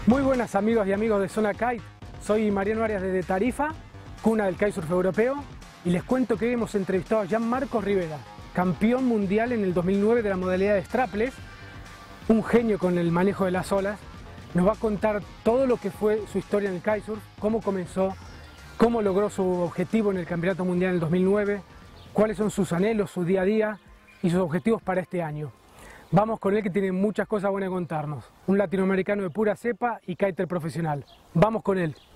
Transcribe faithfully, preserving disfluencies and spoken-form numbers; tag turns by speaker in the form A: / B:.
A: Muy buenas amigos y amigos de Zona Kite, soy Mariano Arias desde Tarifa, cuna del kitesurf europeo, y les cuento que hoy hemos entrevistado a Jan Marcos Rivera, campeón mundial en el dos mil nueve de la modalidad de strapless, un genio con el manejo de las olas. Nos va a contar todo lo que fue su historia en el kitesurf, cómo comenzó, cómo logró su objetivo en el Campeonato Mundial en el dos mil nueve, cuáles son sus anhelos, su día a día y sus objetivos para este año. Vamos con él, que tiene muchas cosas buenas que contarnos. Un latinoamericano de pura cepa y kiter profesional. Vamos con él.